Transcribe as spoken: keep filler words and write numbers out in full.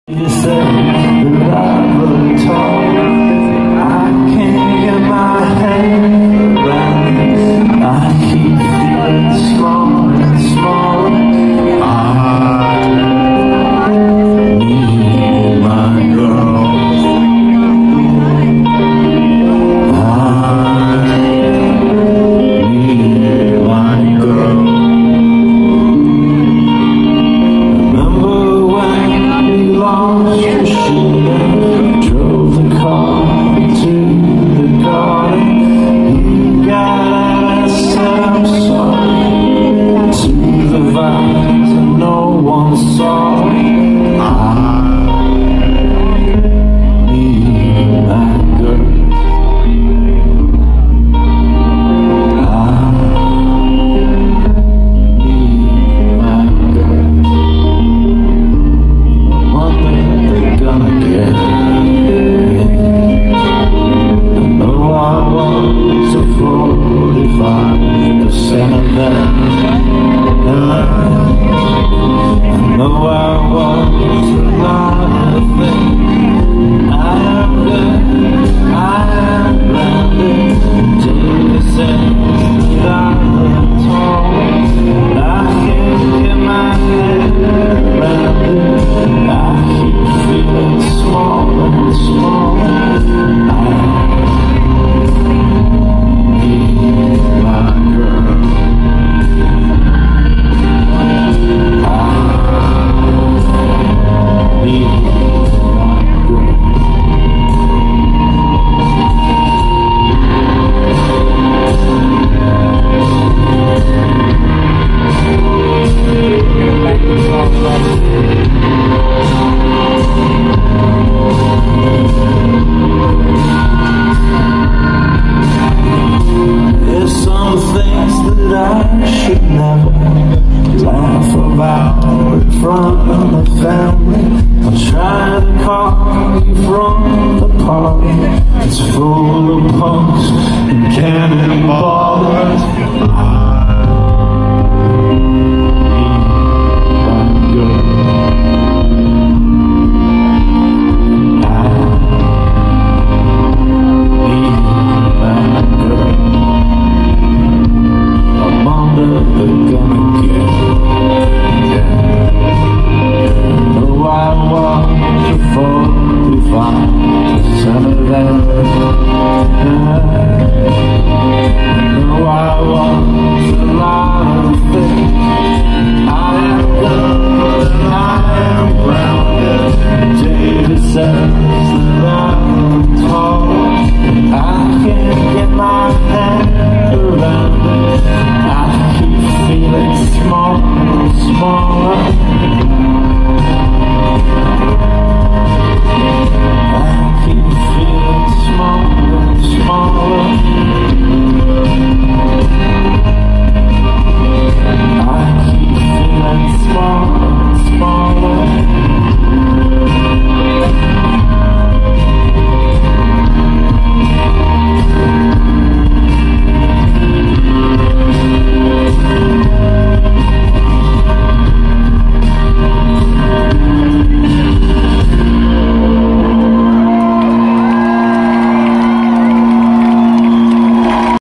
You said that I would talk. I can't get my head around it. I keep feeling small and small. I need my girl. I need my girl. Remember when we lost your shoe, drove the car to the garden. You got out and said I'm sorry to the vines and no one saw. I need my girl. forty-five percent of that. I know I was a lot of things. I am good, I am grounded. Till you say that I'm tall, I can't get my head around it. I keep feeling small and small. I should never laugh about in front of the family. I'll try to call you from the party. It's full of punks and cannonballs. I need my girl. I need my girl. They're gonna get, yeah. No, I want to forty-five percent of that. No, I want to lie.